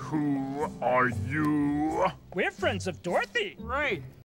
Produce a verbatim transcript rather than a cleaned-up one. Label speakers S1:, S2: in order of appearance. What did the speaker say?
S1: Who are you?
S2: We're friends of Dorothy.
S3: Right.